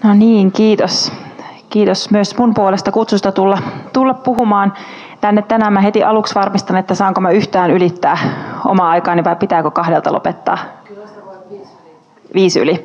No niin, kiitos. Kiitos myös mun puolesta kutsusta tulla puhumaan tänne tänään. Mä heti aluksi varmistan, että saanko mä yhtään ylittää omaa aikaani vai pitääkö 2 lopettaa? Kyllä sitä voi 5 yli.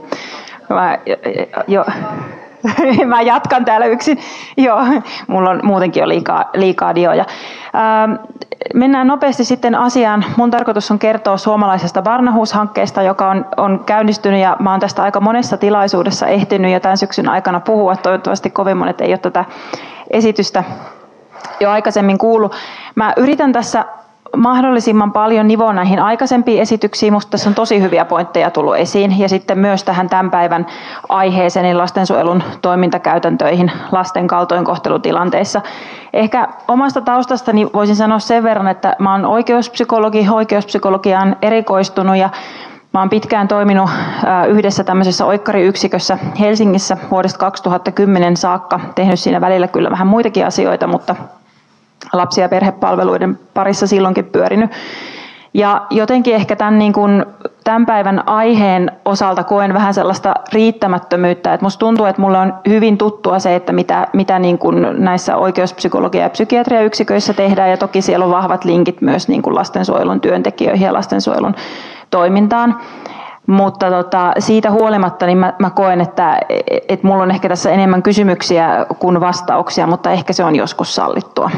Mä jatkan täällä yksin. Joo, mulla on muutenkin jo liikaa dioja. Mennään nopeasti sitten asiaan. Mun tarkoitus on kertoa suomalaisesta Barnahus-hankkeesta, joka on käynnistynyt ja mä oon tästä aika monessa tilaisuudessa ehtinyt jo tämän syksyn aikana puhua. Toivottavasti kovin monet ei ole tätä esitystä jo aikaisemmin kuullut. Mä yritän tässä mahdollisimman paljon nivoa näihin aikaisempiin esityksiin. Musta tässä on tosi hyviä pointteja tullut esiin. Ja sitten myös tähän tämän päivän aiheeseen, eli lastensuojelun toimintakäytäntöihin lasten kaltoinkohtelutilanteissa. Ehkä omasta taustastani voisin sanoa sen verran, että mä oon oikeuspsykologiaan erikoistunut ja mä oon pitkään toiminut yhdessä tämmöisessä oikkariyksikössä Helsingissä vuodesta 2010 saakka. Tehnyt siinä välillä kyllä vähän muitakin asioita, mutta lapsi- ja perhepalveluiden parissa silloinkin pyörinyt. Ja jotenkin ehkä tämän päivän aiheen osalta koen vähän sellaista riittämättömyyttä. Että musta tuntuu, että mulle on hyvin tuttua se, että mitä niin kuin näissä oikeuspsykologia- ja psykiatriayksiköissä tehdään. Ja toki siellä on vahvat linkit myös niin kuin lastensuojelun työntekijöihin ja lastensuojelun toimintaan. Mutta siitä huolimatta niin mä koen, että mulla on ehkä tässä enemmän kysymyksiä kuin vastauksia, mutta ehkä se on joskus sallittua.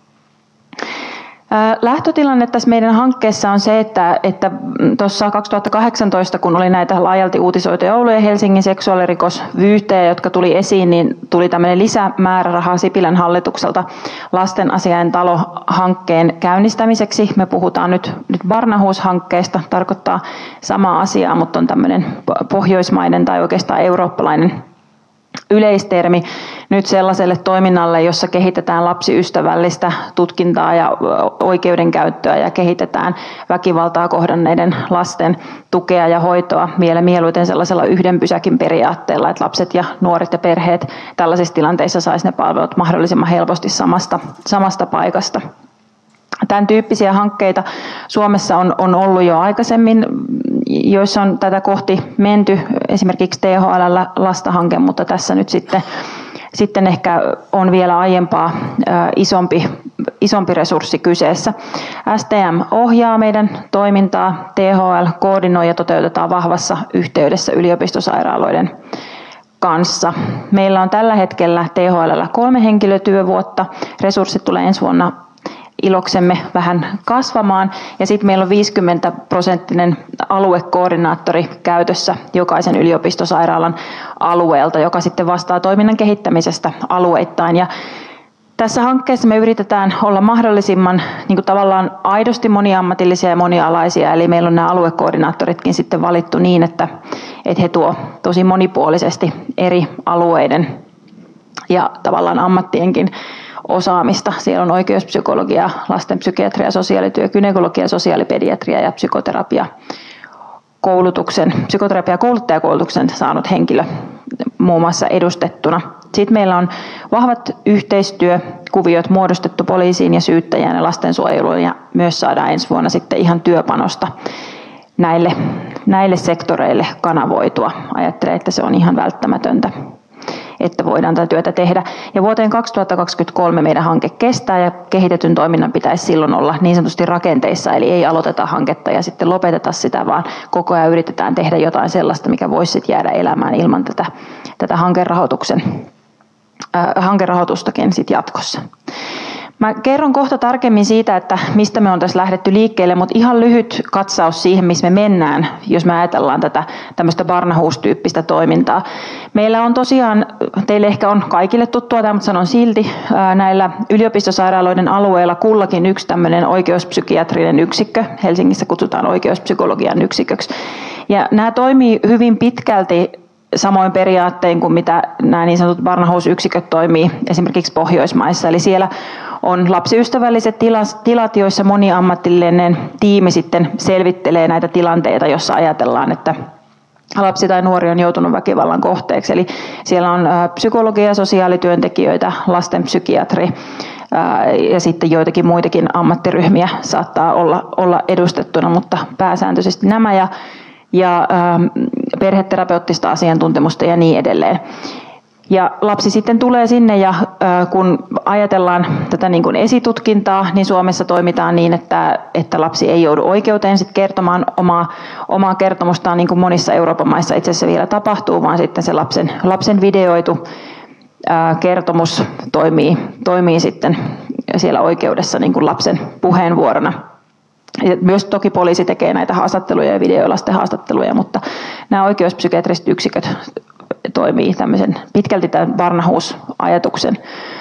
Lähtötilanne tässä meidän hankkeessa on se, että tuossa 2018, kun oli näitä laajalti uutisoituja Oulun ja Helsingin seksuaalirikosvyyhtejä, jotka tuli esiin, niin tuli tämmöinen lisämääräraha Sipilän hallitukselta lastenasiain talo-hankkeen käynnistämiseksi. Me puhutaan nyt Barnahus-hankkeesta, tarkoittaa samaa asiaa, mutta on tämmöinen pohjoismainen tai oikeastaan eurooppalainen yleistermi nyt sellaiselle toiminnalle, jossa kehitetään lapsiystävällistä tutkintaa ja oikeudenkäyttöä ja kehitetään väkivaltaa kohdanneiden lasten tukea ja hoitoa vielä mieluiten sellaisella yhden pysäkin periaatteella, että lapset ja nuoret ja perheet tällaisissa tilanteissa saisi ne palvelut mahdollisimman helposti samasta paikasta. Tämän tyyppisiä hankkeita Suomessa on ollut jo aikaisemmin, joissa on tätä kohti menty, esimerkiksi THL Lasta-hanke, mutta tässä nyt sitten ehkä on vielä aiempaa isompi resurssi kyseessä. STM ohjaa meidän toimintaa, THL koordinoi ja toteutetaan vahvassa yhteydessä yliopistosairaaloiden kanssa. Meillä on tällä hetkellä THL 3 henkilötyövuotta, resurssit tulee ensi vuonna iloksemme vähän kasvamaan ja sitten meillä on 50% aluekoordinaattori käytössä jokaisen yliopistosairaalan alueelta, joka sitten vastaa toiminnan kehittämisestä alueittain. Ja tässä hankkeessa me yritetään olla mahdollisimman niin kuin tavallaan aidosti moniammatillisia ja monialaisia, eli meillä on nämä aluekoordinaattoritkin sitten valittu niin, että he tuo tosi monipuolisesti eri alueiden ja tavallaan ammattienkin osaamista. Siellä on oikeuspsykologia, lastenpsykiatria, sosiaalityö, gynekologia, sosiaalipediatria ja psykoterapiakouluttajakoulutuksen saanut henkilö muun muassa edustettuna. Sitten meillä on vahvat yhteistyökuviot muodostettu poliisiin ja syyttäjään ja lastensuojeluun ja myös saadaan ensi vuonna sitten ihan työpanosta näille sektoreille kanavoitua. Ajattelen, että se on ihan välttämätöntä, että voidaan tätä työtä tehdä. Ja vuoteen 2023 meidän hanke kestää ja kehitetyn toiminnan pitäisi silloin olla niin sanotusti rakenteissa, eli ei aloiteta hanketta ja sitten lopeteta sitä, vaan koko ajan yritetään tehdä jotain sellaista, mikä voisi sitten jäädä elämään ilman tätä hankerahoitustakin sitten jatkossa. Mä kerron kohta tarkemmin siitä, että mistä me on tässä lähdetty liikkeelle, mutta ihan lyhyt katsaus siihen, missä me mennään, jos me ajatellaan tätä tämmöistä Barnahus-tyyppistä toimintaa. Meillä on tosiaan, teille ehkä on kaikille tuttua tämä, mutta sanon silti, näillä yliopistosairaaloiden alueilla kullakin yksi tämmöinen oikeuspsykiatrinen yksikkö. Helsingissä kutsutaan oikeuspsykologian yksiköksi. Ja nämä toimii hyvin pitkälti samoin periaattein kuin mitä nämä niin sanotut Barnahus-yksiköt toimii esimerkiksi Pohjoismaissa. Eli siellä on lapsiystävälliset tilat, joissa moniammatillinen tiimi sitten selvittelee näitä tilanteita, jossa ajatellaan, että lapsi tai nuori on joutunut väkivallan kohteeksi. Eli siellä on psykologia, sosiaalityöntekijöitä, lastenpsykiatri ja sitten joitakin muitakin ammattiryhmiä saattaa olla edustettuna, mutta pääsääntöisesti nämä ja perheterapeuttista asiantuntemusta ja niin edelleen. Ja lapsi sitten tulee sinne ja kun ajatellaan tätä niin kuin esitutkintaa, niin Suomessa toimitaan niin, että lapsi ei joudu oikeuteen sit kertomaan omaa kertomustaan, niin kuin monissa Euroopan maissa itse asiassa vielä tapahtuu, vaan sitten se lapsen videoitu kertomus toimii sitten siellä oikeudessa niin kuin lapsen puheenvuorona. Ja myös toki poliisi tekee näitä haastatteluja ja videolasten haastatteluja, mutta nämä oikeuspsykiatriset yksiköt toimii tämmöisen pitkälti tämän Barnahus-ajatuksen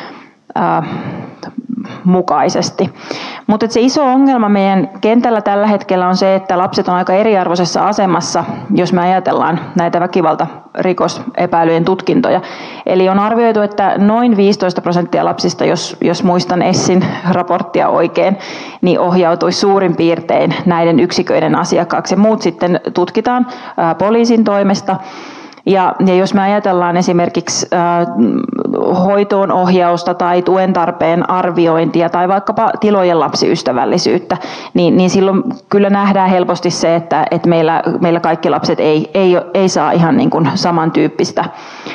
mukaisesti. Mutta se iso ongelma meidän kentällä tällä hetkellä on se, että lapset on aika eriarvoisessa asemassa, jos me ajatellaan näitä väkivaltarikosepäilyjen tutkintoja. Eli on arvioitu, että noin 15% lapsista, jos muistan Essin raporttia oikein, niin ohjautuisi suurin piirtein näiden yksiköiden asiakkaaksi. Muut sitten tutkitaan poliisin toimesta. Ja jos me ajatellaan esimerkiksi hoitoon ohjausta tai tuen tarpeen arviointia tai vaikkapa tilojen lapsiystävällisyyttä, niin silloin kyllä nähdään helposti se, että meillä kaikki lapset ei saa ihan niin kuin samantyyppistä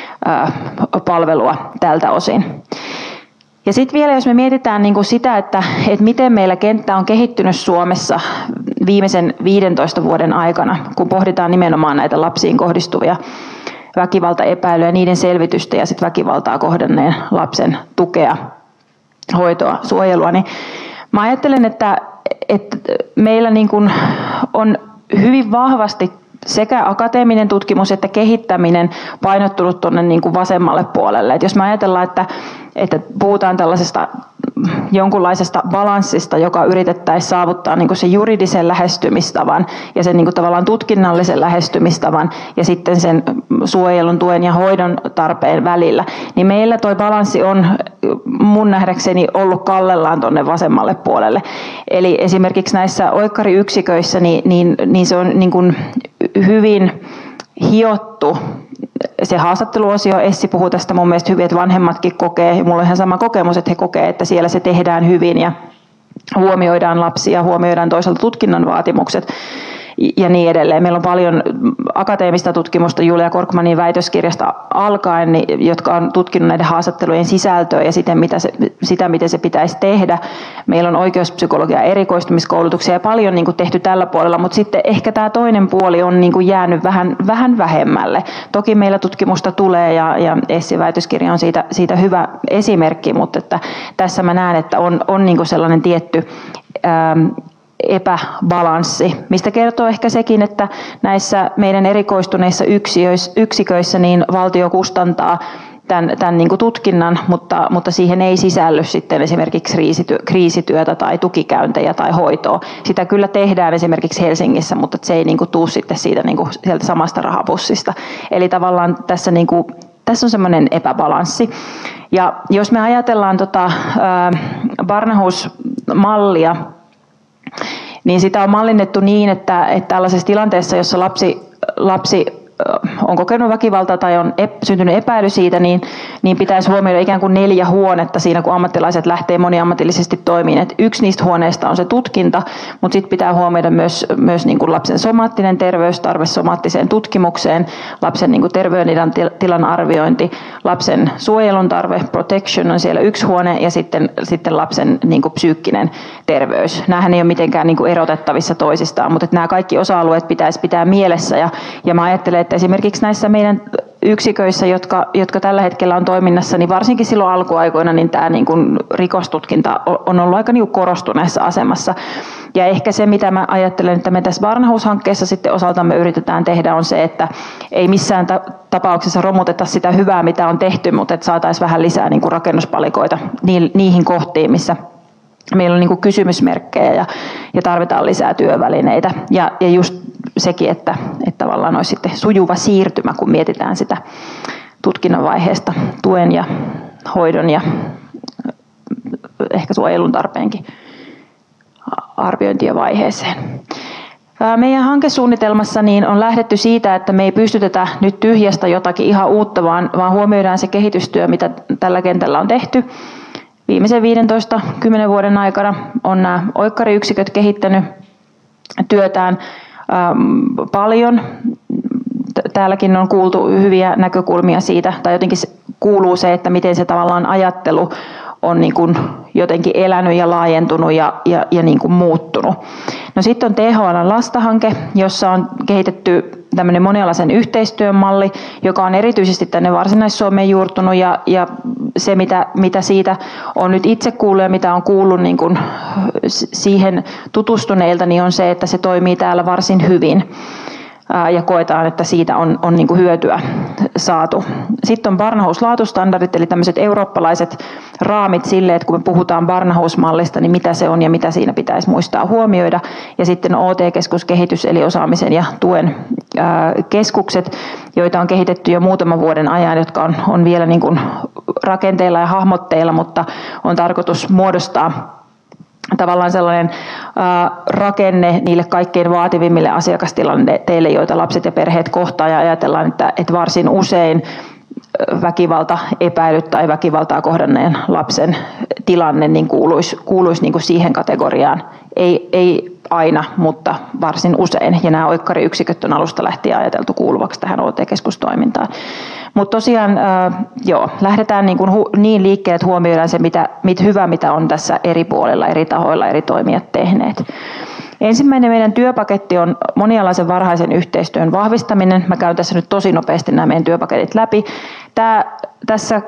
palvelua tältä osin. Ja sitten vielä jos me mietitään niin kuin sitä, että miten meillä kenttä on kehittynyt Suomessa viimeisen 15 vuoden aikana, kun pohditaan nimenomaan näitä lapsiin kohdistuvia väkivaltaepäilyjä, niiden selvitystä ja sitten väkivaltaa kohdanneen lapsen tukea, hoitoa, suojelua, niin mä ajattelen, että meillä niin kuin on hyvin vahvasti sekä akateeminen tutkimus että kehittäminen painottunut tuonne niin kuin vasemmalle puolelle. Et jos me ajatellaan, että puhutaan tällaisesta jonkunlaisesta balanssista, joka yritettäisiin saavuttaa niin kuin sen juridisen lähestymistavan ja sen niin kuin tavallaan tutkinnallisen lähestymistavan ja sitten sen suojelun, tuen ja hoidon tarpeen välillä, niin meillä tuo balanssi on mun nähdäkseni ollut kallellaan tuonne vasemmalle puolelle. Eli esimerkiksi näissä oikkariyksiköissä niin se on niin kuin hyvin hiottu. Se haastatteluosio, Essi puhuu tästä mun mielestä hyvin, että vanhemmatkin kokee, ja mulla on ihan sama kokemus, että he kokee, että siellä se tehdään hyvin ja huomioidaan lapsia, huomioidaan toisaalta tutkinnan vaatimukset ja niin edelleen. Meillä on paljon akateemista tutkimusta Julia Korkmanin väitöskirjasta alkaen, jotka on tutkinut näiden haastattelujen sisältöä ja sitä, miten se pitäisi tehdä. Meillä on oikeuspsykologia erikoistumiskoulutuksia ja paljon niin kuin tehty tällä puolella, mutta sitten ehkä tämä toinen puoli on niin kuin jäänyt vähän vähemmälle. Toki meillä tutkimusta tulee ja Essin väitöskirja on siitä hyvä esimerkki, mutta että tässä mä näen, että on niin kuin sellainen tietty epäbalanssi, mistä kertoo ehkä sekin, että näissä meidän erikoistuneissa yksiköissä niin valtio kustantaa tämän niin kuin tutkinnan, mutta siihen ei sisälly sitten esimerkiksi kriisityötä tai tukikäyntejä tai hoitoa. Sitä kyllä tehdään esimerkiksi Helsingissä, mutta se ei niin kuin tule sitten sieltä samasta rahapussista. Eli tavallaan tässä on semmoinen epäbalanssi. Ja jos me ajatellaan Barnahus-mallia, niin sitä on mallinnettu niin, että tällaisessa tilanteessa, jossa lapsi on kokenut väkivaltaa tai on syntynyt epäily siitä, niin pitäisi huomioida ikään kuin 4 huonetta siinä, kun ammattilaiset lähtee moniammatillisesti toimiin. Et yksi niistä huoneista on se tutkinta, mutta sitten pitää huomioida myös niin kuin lapsen somaattinen terveystarve somaattiseen tutkimukseen, lapsen niin kuin terveydentilan arviointi, lapsen suojelun tarve, protection on siellä yksi huone ja sitten lapsen niin kuin psyykkinen terveys. Nämähän ei ole mitenkään niin kuin erotettavissa toisistaan, mutta nämä kaikki osa-alueet pitäisi pitää mielessä ja mä ajattelen, että esimerkiksi näissä meidän yksiköissä, jotka tällä hetkellä on toiminnassa, niin varsinkin silloin alkuaikoina niin tämä niin kuin rikostutkinta on ollut aika niin kuin korostuneessa asemassa. Ja ehkä se, mitä mä ajattelen, että me tässä Barnahus-hankkeessa sitten osaltamme yritetään tehdä, on se, että ei missään tapauksessa romuteta sitä hyvää, mitä on tehty, mutta että saataisiin vähän lisää niin kuin rakennuspalikoita niihin kohtiin, missä meillä on niin kuin kysymysmerkkejä ja tarvitaan lisää työvälineitä. Ja just sekin, että tavallaan olisi sitten sujuva siirtymä, kun mietitään sitä tutkinnon vaiheesta tuen ja hoidon ja ehkä suojelun tarpeenkin arviointien vaiheeseen. Meidän hankesuunnitelmassa niin on lähdetty siitä, että me ei pystytetä nyt tyhjästä jotakin ihan uutta, vaan huomioidaan se kehitystyö, mitä tällä kentällä on tehty. Viimeisen 15-10 vuoden aikana on nämä oikkariyksiköt kehittänyt työtään paljon. Täälläkin on kuultu hyviä näkökulmia siitä, tai jotenkin kuuluu se, että miten se tavallaan ajattelu on niin kuin jotenkin elänyt ja laajentunut ja niin kuin muuttunut. No sitten on THL:n Lasta-hanke, jossa on kehitetty tämmöinen monialaisen yhteistyön malli, joka on erityisesti tänne Varsinais-Suomeen juurtunut ja se, mitä siitä on nyt itse kuullut ja mitä on kuullut niin kuin siihen tutustuneilta, niin on se, että se toimii täällä varsin hyvin. Ja koetaan, että siitä on niin kuin hyötyä saatu. Sitten on Barnahus-laatustandardit, eli tämmöiset eurooppalaiset raamit sille, että kun me puhutaan Barnahus-mallista, niin mitä se on ja mitä siinä pitäisi muistaa huomioida. Ja sitten OT-keskuskehitys, eli osaamisen ja tuen keskukset, joita on kehitetty jo muutaman vuoden ajan, jotka on vielä niin kuin rakenteilla ja hahmotteilla, mutta on tarkoitus muodostaa tavallaan sellainen rakenne niille kaikkein vaativimmille asiakastilanteille, joita lapset ja perheet kohtaa, ja ajatellaan, että varsin usein väkivaltaepäilyt tai väkivaltaa kohdanneen lapsen tilanne niin kuuluisi niin kuin siihen kategoriaan. Ei aina, mutta varsin usein. Ja nämä oikkariyksiköt on alusta lähtien ajateltu kuuluvaksi tähän OT-keskustoimintaan. Mutta tosiaan lähdetään niin liikkeelle, että huomioidaan se hyvä, mitä on tässä eri puolilla, eri tahoilla, eri toimijat tehneet. Ensimmäinen meidän työpaketti on monialaisen varhaisen yhteistyön vahvistaminen. Mä käyn tässä nyt tosi nopeasti nämä meidän työpaketit läpi. Tässä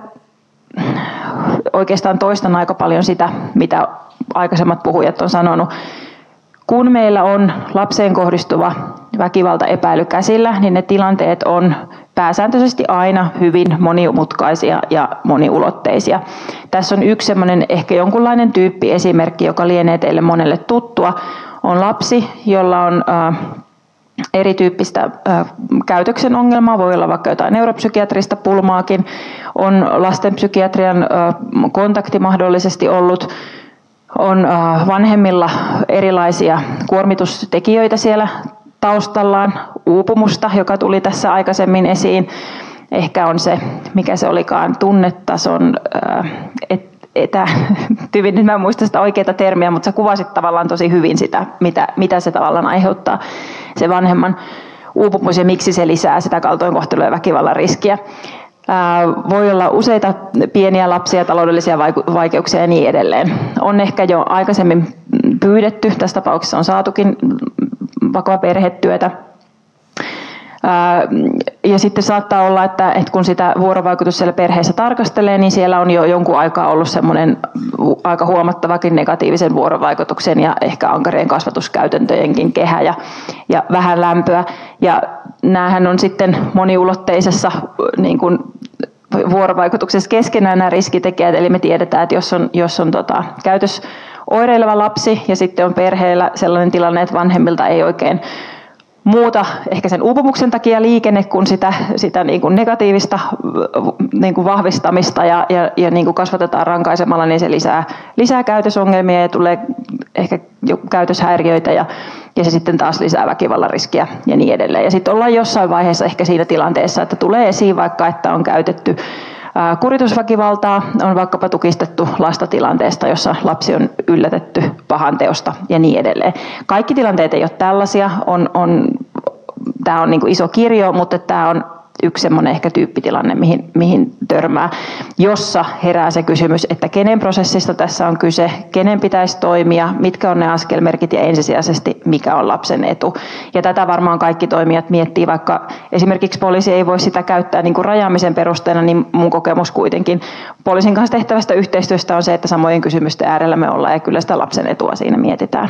oikeastaan toistan aika paljon sitä, mitä aikaisemmat puhujat on sanonut. Kun meillä on lapseen kohdistuva väkivaltaepäily käsillä, niin ne tilanteet on pääsääntöisesti aina hyvin monimutkaisia ja moniulotteisia. Tässä on yksi semmoinen ehkä jonkunlainen tyyppiesimerkki, joka lienee teille monelle tuttua. On lapsi, jolla on erityyppistä käytöksen ongelmaa, voi olla vaikka jotain neuropsykiatrista pulmaakin, on lastenpsykiatrian kontakti mahdollisesti ollut, on vanhemmilla erilaisia kuormitustekijöitä siellä taustallaan, uupumusta, joka tuli tässä aikaisemmin esiin. Ehkä on se, mikä se olikaan, tunnetason nyt mä en muista sitä oikeaa termiä, mutta sä kuvasit tavallaan tosi hyvin sitä, mitä se tavallaan aiheuttaa, se vanhemman uupumus ja miksi se lisää sitä kaltoinkohtelua ja väkivallan riskiä. Voi olla useita pieniä lapsia, taloudellisia vaikeuksia ja niin edelleen. On ehkä jo aikaisemmin pyydetty, tässä tapauksessa on saatukin vakava perhetyötä. Ja sitten saattaa olla, että kun sitä vuorovaikutus siellä perheessä tarkastelee, niin siellä on jo jonkun aikaa ollut semmoinen aika huomattavakin negatiivisen vuorovaikutuksen ja ehkä ankarien kasvatuskäytäntöjenkin kehä ja vähän lämpöä. Ja näähän on sitten moniulotteisessa niin kuin vuorovaikutuksessa keskenään nämä riskitekijät, eli me tiedetään, että jos on käytösoireileva lapsi ja sitten on perheellä sellainen tilanne, että vanhemmilta ei oikein muuta ehkä sen uupumuksen takia liikenne kuin sitä niin kuin negatiivista niin kuin vahvistamista ja niin kuin kasvatetaan rankaisemalla, niin se lisää käytösongelmia ja tulee ehkä käytöshäiriöitä ja se sitten taas lisää väkivallan riskiä ja niin edelleen. Ja sitten ollaan jossain vaiheessa ehkä siinä tilanteessa, että tulee esiin vaikka, että on käytetty kuritusväkivaltaa, on vaikkapa tukistettu lasta tilanteesta, jossa lapsi on yllätetty pahanteosta ja niin edelleen. Kaikki tilanteet ei ole tällaisia, tämä on niin kuin iso kirjo, mutta tämä on yksi semmoinen ehkä tyyppitilanne, mihin törmää, jossa herää se kysymys, että kenen prosessista tässä on kyse, kenen pitäisi toimia, mitkä on ne askelmerkit ja ensisijaisesti mikä on lapsen etu. Ja tätä varmaan kaikki toimijat miettii, vaikka esimerkiksi poliisi ei voi sitä käyttää niin kuin rajaamisen perusteena, niin mun kokemus kuitenkin poliisin kanssa tehtävästä yhteistyöstä on se, että samojen kysymysten äärellä me ollaan ja kyllä sitä lapsen etua siinä mietitään.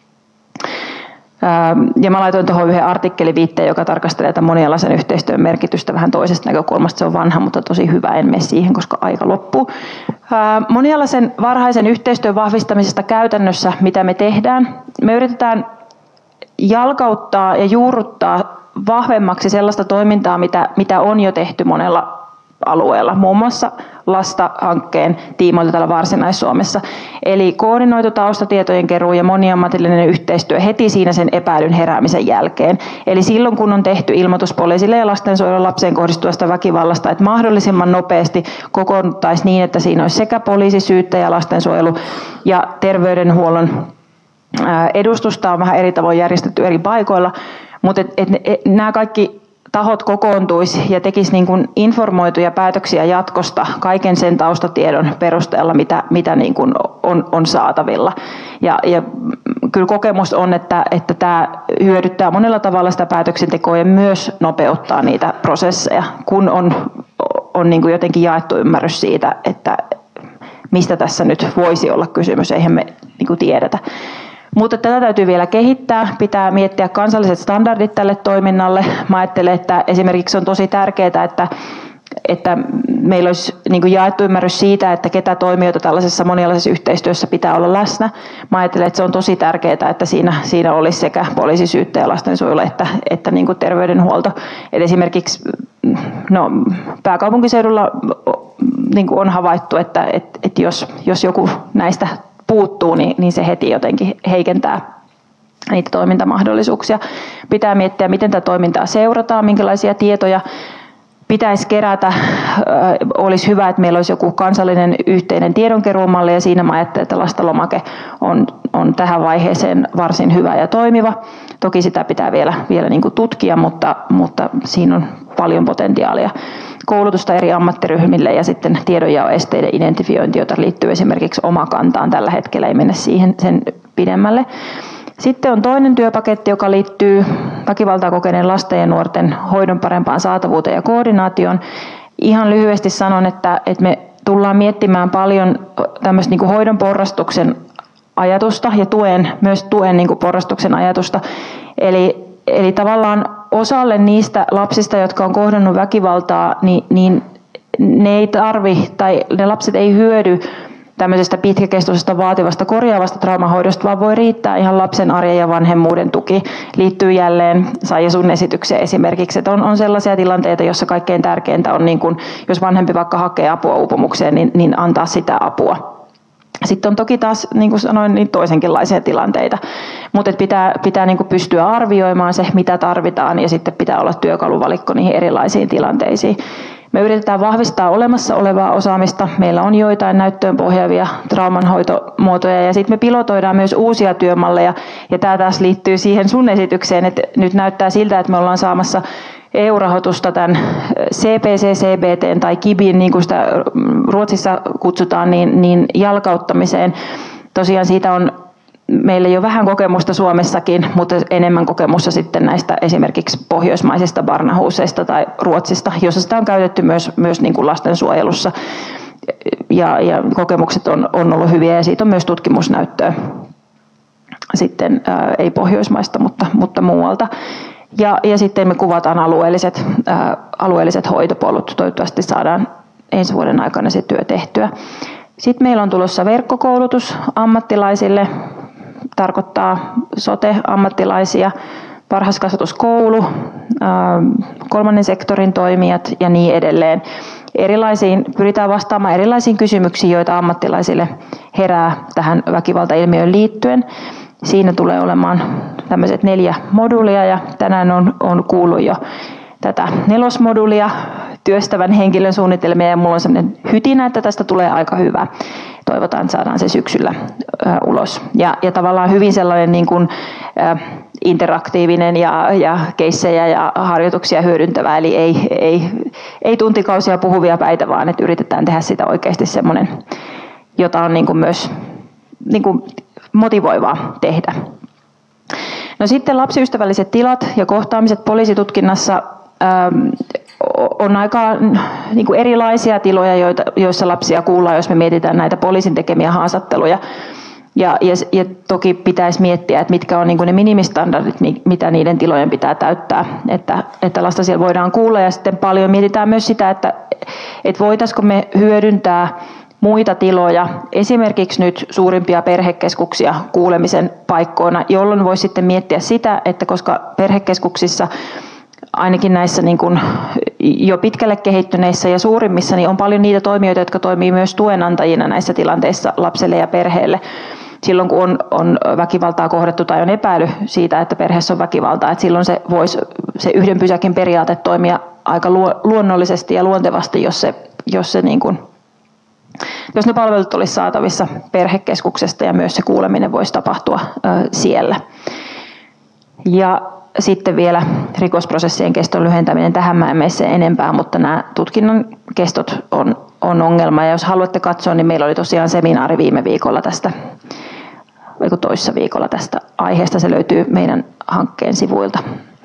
Ja mä laitoin tuohon yhden artikkeliviitteen, joka tarkastelee tämän monialaisen yhteistyön merkitystä vähän toisesta näkökulmasta. Se on vanha, mutta tosi hyvä, en mene siihen, koska aika loppuu. Monialaisen varhaisen yhteistyön vahvistamisesta käytännössä, mitä me tehdään, me yritetään jalkauttaa ja juurruttaa vahvemmaksi sellaista toimintaa, mitä on jo tehty monella alueella, muun muassa Lasta-hankkeen tiimoilta täällä Varsinais-Suomessa. Eli koordinoitu taustatietojen keruu ja moniammatillinen yhteistyö heti siinä sen epäilyn heräämisen jälkeen. Eli silloin, kun on tehty ilmoitus poliisille ja lastensuojelun lapseen kohdistuvasta väkivallasta, että mahdollisimman nopeasti kokoonnuttaisiin niin, että siinä olisi sekä poliisi, syyttäjä, lastensuojelu ja terveydenhuollon edustusta on vähän eri tavoin järjestetty eri paikoilla, mutta nämä kaikki tahot kokoontuisi ja tekisi niin kuin informoituja päätöksiä jatkosta kaiken sen taustatiedon perusteella, mitä niin kuin on saatavilla. Ja kyllä kokemus on, että tämä hyödyttää monella tavalla sitä päätöksentekoa ja myös nopeuttaa niitä prosesseja, kun on niin kuin jotenkin jaettu ymmärrys siitä, että mistä tässä nyt voisi olla kysymys, eihän me niin kuin tiedetä. Mutta tätä täytyy vielä kehittää, pitää miettiä kansalliset standardit tälle toiminnalle. Mä ajattelen, että esimerkiksi on tosi tärkeää, että meillä olisi niin kuin jaettu ymmärrys siitä, että ketä toimijoita tällaisessa monialaisessa yhteistyössä pitää olla läsnä. Mä ajattelen, että se on tosi tärkeää, että siinä olisi sekä poliisi, syyttäjä, lastensuojelu että niin kuin terveydenhuolto. Et esimerkiksi pääkaupunkiseudulla niin kuin on havaittu, että jos joku näistä puuttuu, niin se heti jotenkin heikentää niitä toimintamahdollisuuksia. Pitää miettiä, miten tätä toimintaa seurataan, minkälaisia tietoja pitäisi kerätä. Olisi hyvä, että meillä olisi joku kansallinen yhteinen tiedonkeruumalli, ja siinä mä ajattelen, että lastalomake on tähän vaiheeseen varsin hyvä ja toimiva. Toki sitä pitää vielä niin kuin tutkia, mutta siinä on paljon potentiaalia. Koulutusta eri ammattiryhmille ja sitten tiedonjaon esteiden identifiointi, jota liittyy esimerkiksi Omakantaan. Tällä hetkellä ei mene siihen sen pidemmälle. Sitten on toinen työpaketti, joka liittyy väkivaltaa kokeneen lasten ja nuorten hoidon parempaan saatavuuteen ja koordinaatioon. Ihan lyhyesti sanon, että me tullaan miettimään paljon tämmöistä niin kuin hoidon porrastuksen ajatusta ja myös tuen niin kuin porrastuksen ajatusta. Eli tavallaan osalle niistä lapsista, jotka on kohdannut väkivaltaa, niin ne lapset ei hyödy tämmöisestä pitkäkestoisesta vaativasta korjaavasta traumahoidosta, vaan voi riittää ihan lapsen arjen ja vanhemmuuden tuki. Liittyy jälleen Saija sun esitykseen esimerkiksi, että on sellaisia tilanteita, joissa kaikkein tärkeintä on, niin kun, jos vanhempi vaikka hakee apua uupumukseen, niin antaa sitä apua. Sitten on toki taas, niin kuin sanoin, niin toisenkinlaisia tilanteita, mutta pitää niin kuin pystyä arvioimaan se, mitä tarvitaan, ja sitten pitää olla työkaluvalikko niihin erilaisiin tilanteisiin. Me yritetään vahvistaa olemassa olevaa osaamista. Meillä on joitain näyttöön pohjaavia traumanhoitomuotoja, ja sitten me pilotoidaan myös uusia työmalleja, ja tämä taas liittyy siihen sun esitykseen, että nyt näyttää siltä, että me ollaan saamassa EU-rahoitusta tämän CPC, CBT tai KIBin, niin kuin sitä Ruotsissa kutsutaan, niin jalkauttamiseen. Tosiaan siitä on meillä jo vähän kokemusta Suomessakin, mutta enemmän kokemusta sitten näistä esimerkiksi pohjoismaisista barnahuuseista tai Ruotsista, jossa sitä on käytetty myös niin kuin lastensuojelussa. Ja kokemukset on ollut hyviä, ja siitä on myös tutkimusnäyttöä sitten ei pohjoismaista, mutta muualta. Ja sitten me kuvataan alueelliset hoitopolut. Toivottavasti saadaan ensi vuoden aikana se työ tehtyä. Sitten meillä on tulossa verkkokoulutus ammattilaisille, tarkoittaa sote-ammattilaisia, varhaiskasvatuskoulu, kolmannen sektorin toimijat ja niin edelleen. Pyritään vastaamaan erilaisiin kysymyksiin, joita ammattilaisille herää tähän väkivaltailmiöön liittyen. Siinä tulee olemaan tämmöiset 4 moduulia, ja tänään on kuullut jo tätä 4. moduulia, työstävän henkilön suunnitelmia, ja mulla on sellainen hytinä, että tästä tulee aika hyvä. Toivotaan, että saadaan se syksyllä ulos. Ja tavallaan hyvin sellainen niin kuin, interaktiivinen ja keissejä ja harjoituksia hyödyntävä, eli ei tuntikausia puhuvia päitä, vaan että yritetään tehdä sitä oikeasti semmoinen, jota on niin kuin myös niin kuin motivoivaa tehdä. No sitten lapsiystävälliset tilat ja kohtaamiset poliisitutkinnassa on aika niin kuin erilaisia tiloja, joissa lapsia kuullaan, jos me mietitään näitä poliisin tekemiä haastatteluja. Ja toki pitäisi miettiä, että mitkä on niin kuin ne minimistandardit, mitä niiden tilojen pitää täyttää, että lasta siellä voidaan kuulla. Ja sitten paljon mietitään myös sitä, että voitaisiko me hyödyntää muita tiloja, esimerkiksi nyt suurimpia perhekeskuksia kuulemisen paikkoina, jolloin voisi sitten miettiä sitä, että koska perhekeskuksissa ainakin näissä niin kuin jo pitkälle kehittyneissä ja suurimmissa niin on paljon niitä toimijoita, jotka toimii myös tuenantajina näissä tilanteissa lapselle ja perheelle. Silloin kun on väkivaltaa kohdattu tai on epäily siitä, että perheessä on väkivaltaa, että silloin se yhden pysäkin periaate toimia aika luonnollisesti ja luontevasti, jos ne palvelut olisi saatavissa perhekeskuksesta ja myös se kuuleminen voisi tapahtua siellä. Ja sitten vielä rikosprosessien keston lyhentäminen. Tähän mä en mene sen enempää, mutta nämä tutkinnan kestot on ongelma. Ja jos haluatte katsoa, niin meillä oli tosiaan seminaari viime viikolla tästä, vai toissa viikolla tästä aiheesta. Se löytyy meidän hankkeen sivuilta.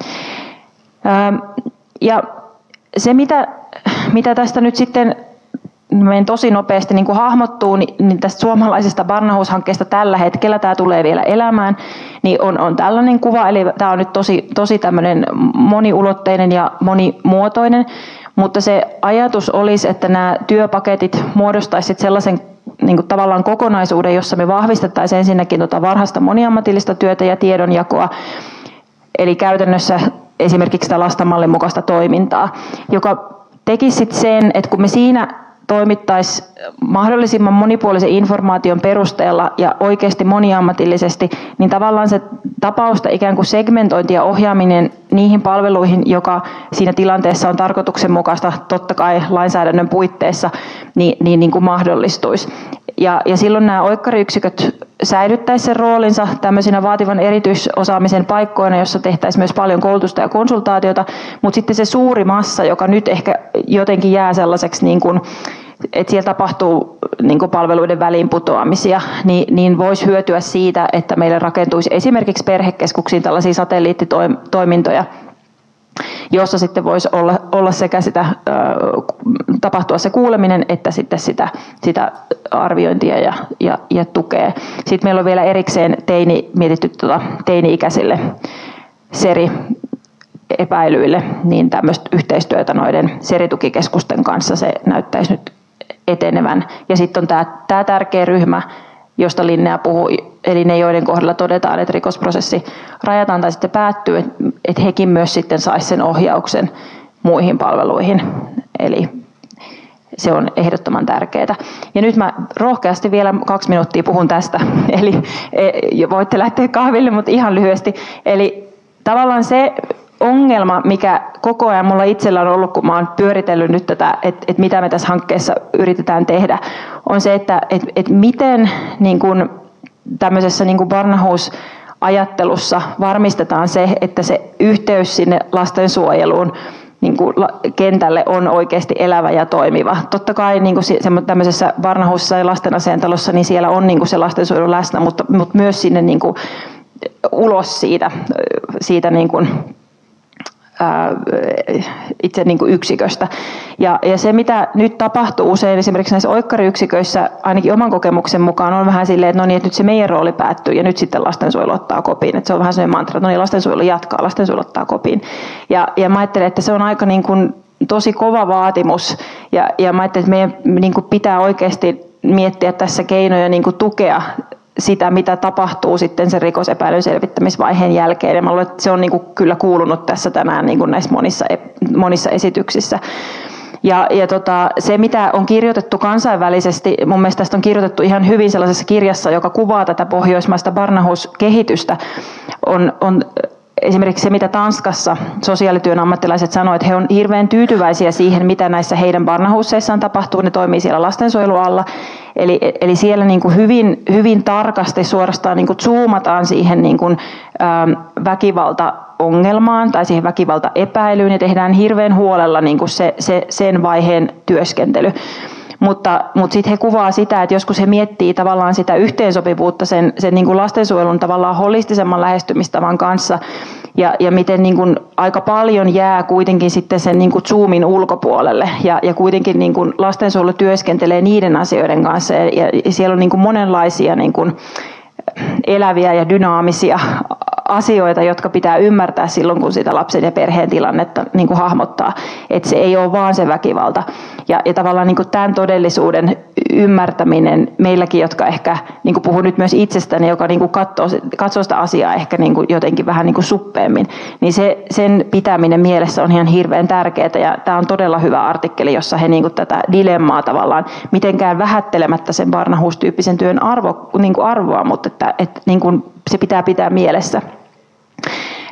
Ja se, mitä tästä nyt sitten meidän tosi nopeasti niin kuin hahmottuu, niin tästä suomalaisesta Barnahus-hankkeesta tällä hetkellä, tämä tulee vielä elämään, niin on tällainen kuva, eli tämä on nyt tosi tämmöinen moniulotteinen ja monimuotoinen, mutta se ajatus olisi, että nämä työpaketit muodostaisivat sellaisen niin kuin tavallaan kokonaisuuden, jossa me vahvistettaisiin ensinnäkin varhaista moniammatillista työtä ja tiedonjakoa, eli käytännössä esimerkiksi sitä Lasta-mallin mukaista toimintaa, joka tekisi sitten sen, että kun me siinä toimittaisiin mahdollisimman monipuolisen informaation perusteella ja oikeasti moniammatillisesti, niin tavallaan se tapausta ikään kuin segmentointi ja ohjaaminen niihin palveluihin, joka siinä tilanteessa on tarkoituksenmukaista, totta kai lainsäädännön puitteissa, niin kuin mahdollistuisi. Ja silloin nämä oikkariyksiköt säilyttäisi sen roolinsa tämmöisinä vaativan erityisosaamisen paikkoina, jossa tehtäisiin myös paljon koulutusta ja konsultaatiota, mutta sitten se suuri massa, joka nyt ehkä jotenkin jää sellaiseksi, niin kuin, että siellä tapahtuu niin kuin palveluiden väliinputoamisia, niin voisi hyötyä siitä, että meille rakentuisi esimerkiksi perhekeskuksiin tällaisia satelliittitoimintoja, jossa sitten voisi olla sekä tapahtua se kuuleminen että sitten sitä arviointia ja tukea. Sitten meillä on vielä erikseen mietitty teini-ikäisille SERI-epäilyille, niin tämmöistä yhteistyötä noiden SERI-tukikeskusten kanssa se näyttäisi nyt etenevän. Ja sitten on tämä tärkeä ryhmä, josta Linnea puhui, eli ne, joiden kohdalla todetaan, että rikosprosessi rajataan tai sitten päättyy, että hekin myös sitten saisi sen ohjauksen muihin palveluihin. Eli se on ehdottoman tärkeää. Ja nyt mä rohkeasti vielä 2 minuuttia puhun tästä, eli voitte lähteä kahville, mutta ihan lyhyesti. Eli tavallaan se ongelma, mikä koko ajan mulla itsellä on ollut, kun mä oon pyöritellyt nyt tätä, että mitä me tässä hankkeessa yritetään tehdä, on se, että miten niin kun tämmöisessä niin kun Barnahus-ajattelussa varmistetaan se, että se yhteys sinne lastensuojeluun niin kuin kentälle on oikeasti elävä ja toimiva. Totta kai niin kuin tämmöisessä Barnahusissa ja lastenasiaintalossa, niin siellä on niin kuin se lastensuojelu läsnä, mutta myös sinne niin kuin ulos siitä niin kuin itse niin kuin yksiköstä. Ja se, mitä nyt tapahtuu usein esimerkiksi näissä oikkariyksiköissä, ainakin oman kokemuksen mukaan, on vähän silleen, että no niin, että nyt se meidän rooli päättyy ja nyt sitten lastensuojelu ottaa kopiin. Että se on vähän sellainen mantra, että no niin, lastensuojelu jatkaa, lastensuojelu ottaa kopiin. Ja mä ajattelen, että se on aika niin kuin tosi kova vaatimus. Ja mä ajattelen, että meidän niin kuin pitää oikeasti miettiä tässä keinoja niin kuin tukea sitä, mitä tapahtuu sitten sen rikosepäilyn selvittämisvaiheen jälkeen. Ja mä luulen, että se on niin kuin kyllä kuulunut tässä tänään niin kuin näissä monissa esityksissä. Ja se, mitä on kirjoitettu kansainvälisesti, mun mielestä tästä on kirjoitettu ihan hyvin sellaisessa kirjassa, joka kuvaa tätä pohjoismaista Barnahus-kehitystä, on esimerkiksi se, mitä Tanskassa sosiaalityön ammattilaiset sanoivat, että he on hirveän tyytyväisiä siihen, mitä näissä heidän Barnahusseissaan tapahtuu. Ne toimii siellä lastensuojelun alla. Eli siellä niin kuin hyvin tarkasti suorastaan niin kuin zoomataan siihen niin kuin, väkivaltaongelmaan tai siihen väkivaltaepäilyyn ja tehdään hirveän huolella niin kuin sen vaiheen työskentely. Mutta sitten he kuvaa sitä, että joskus he miettii tavallaan sitä yhteensopivuutta sen niin kuin lastensuojelun tavallaan holistisemman lähestymistavan kanssa ja miten niin kuin aika paljon jää kuitenkin sitten sen niin kuin zoomin ulkopuolelle ja kuitenkin niin kuin lastensuojelu työskentelee niiden asioiden kanssa ja siellä on niin kuin monenlaisia niin kuin eläviä ja dynaamisia asioita, jotka pitää ymmärtää silloin, kun sitä lapsen ja perheen tilannetta niin kuin hahmottaa. Että se ei ole vaan se väkivalta. Ja tavallaan niin kuin tämän todellisuuden ymmärtäminen meilläkin, jotka ehkä, niin kuin puhun nyt myös itsestäni, joka niin kuin katsoo sitä asiaa ehkä niin kuin jotenkin vähän niin kuin suppeemmin, niin sen pitäminen mielessä on ihan hirveän tärkeää. Ja tämä on todella hyvä artikkeli, jossa he niin kuin tätä dilemmaa tavallaan mitenkään vähättelemättä sen Barnahus-tyyppisen työn arvoa, mutta että niin kuin se pitää mielessä.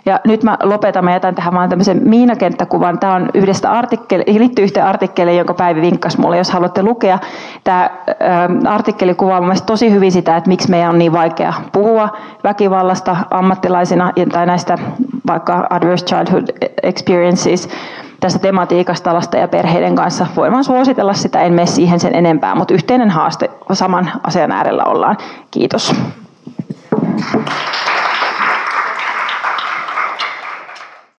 Ja nyt mä lopetan, mä jätän tähän vaan tämmöisen miinakenttäkuvan. Tämä on liittyy yhteen artikkeliin, jonka Päivi vinkkasi mulle, jos haluatte lukea. Tämä artikkeli kuvaa mun mielestä tosi hyvin sitä, että miksi meidän on niin vaikea puhua väkivallasta ammattilaisina tai näistä vaikka adverse childhood experiences, tästä tematiikasta lasten ja perheiden kanssa. Voin vaan suositella sitä, en mene siihen sen enempää, mutta yhteinen haaste, saman asian äärellä ollaan. Kiitos.